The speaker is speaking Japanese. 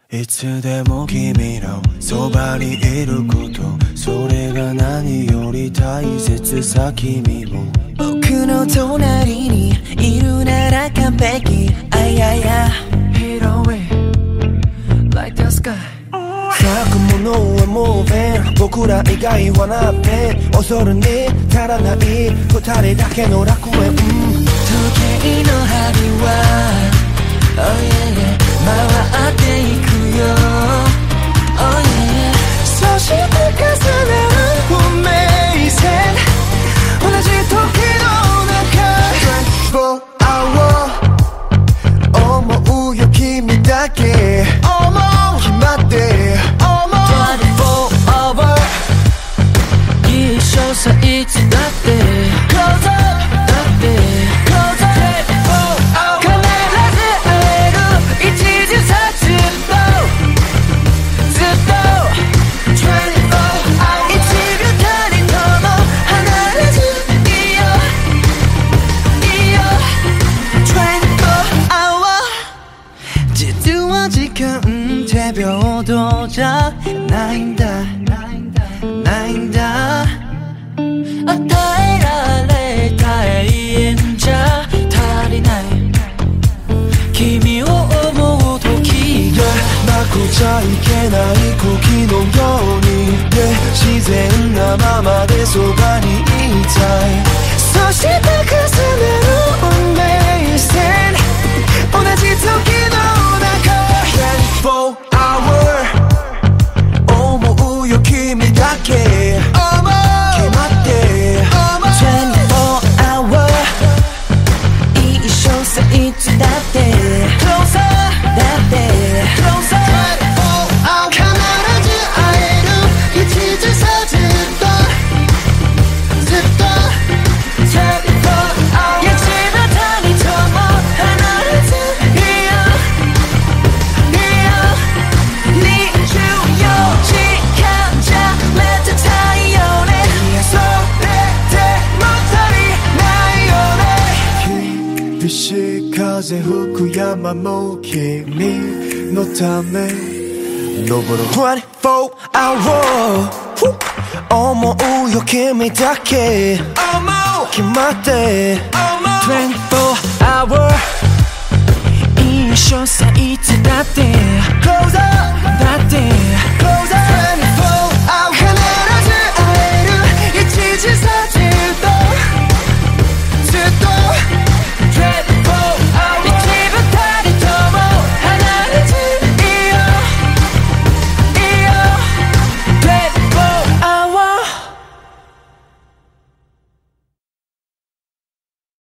いつでも君のそばにいること、それが何より大切さ。君も僕の隣にいるなら完璧。Hero it like the sky。 咲くものはもうフェン、僕ら以外はなフェン。恐るに足らない二人だけの楽園。時計の針は、oh yeah、回っていくよ、oh yeah、そして重ねる運命線、同じ時の中 24 hour 思うよ君だけ、思う決まって 24 hour 一緒さいつだって Close up だって Close up 手平等じゃないんだ、ないんだ。与えられた永遠じゃ足りない。君を思う時がなくちゃいけない時のように、自然なままでそばにいたい。 そして重ねる運命線、同じ時の中 24 hour 思うよ君だけ、思う決まって 24 hour 一緒さいつだって Closer だって Closer 必ず会える一途さ、ずっとずっと風吹く山も君のため登る24 hour 思うよ君だけ、思う決まって 24 hour 一緒さいつだって